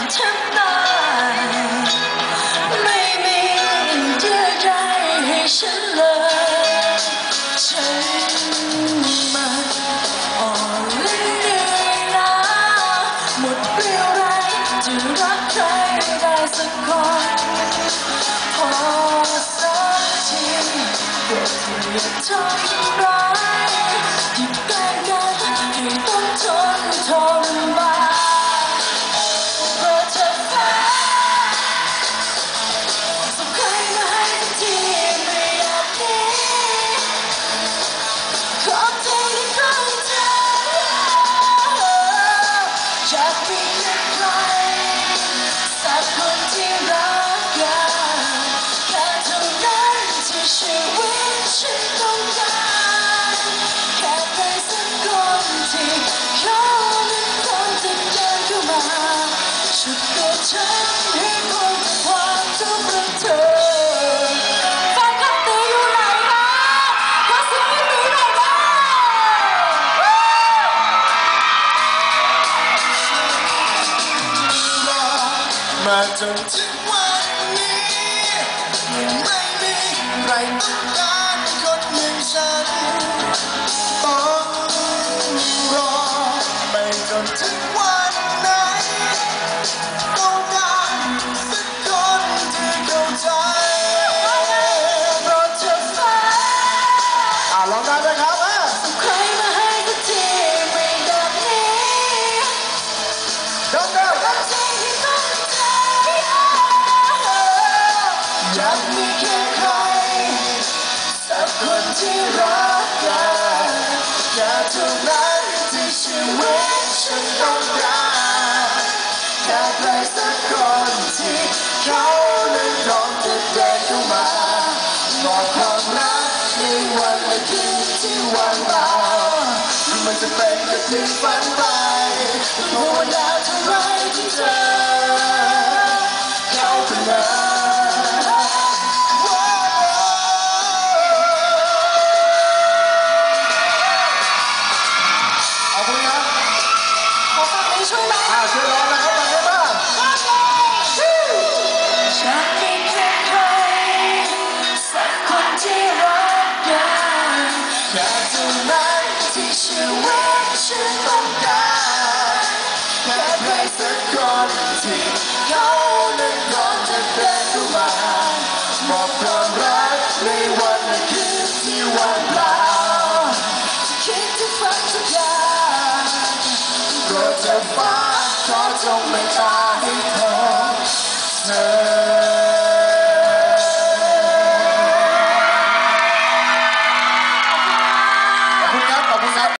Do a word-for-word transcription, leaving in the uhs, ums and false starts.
ฉันได้ไม่มีเรื่องใดให้ฉันเลยฉันมันอ่อนและเหนื่อยล้าหมดเรี่ยวแรงจะรักใครได้สักคนพอสักทีโปรดอย่าทำร้ายหยุดแกล้งกันให้ต้องทนทรมานเพราะเธอแพ้ส่งใครมาให้สักทีไม่อยากหนีขอใจที่ฟังเธออยากมีใครสักคนที่รักกันแค่เท่านั้นที่ชีวิตฉันต้องการแค่ใครสักคนที่เขานั้นพร้อมจะเดินเข้ามาฉุดตัวฉันให้พ้นจากความทุกข์และเธอแฟนคลับตีอยู่ไหนนะขอเสียงให้ตีหน่อยนะมาจนถึงวันนี้ยังไม่มีใครต้องการคนอย่างฉันต้องรอไปจนถึงวันไหนต้องการสักคนที่เข้าใจเพราะเธอฟ้าอ่ะลองได้ไหมครับอ่ะส่งใครมาให้สักทีไม่อยากหนีเดิมเดิมกับใจที่ต้องใจอยากมีแค่ใครสักคนที่รักกันแค่เท่านั้นที่ชีวิตฉันต้องการแค่ใครสักคนที่เขานั้นพร้อมจะเดินเข้ามามอบความรักในวันและคืนที่ว่างเปล่ามันจะเป็นแค่เพียงฝันไปภาวนาเท่าไรที่เจอเขาเป็นเธอขอบคุณครับขอฟังนี้ช่วยไหมอ่าช่วยร้องนะครับมาให้บ้างฉันมีแค่ใครสักคนที่รักกันแค่เท่านั้นที่ชีวิตฉันต้องการแค่ใครสักคนที่เขานั้นพร้อมจะเดินเข้ามามอบความรักในวันและคืนที่ว่างเปล่าคิดจะฟังทุกอย่างโปรดเธอฟ้าขอจงไม่ตาย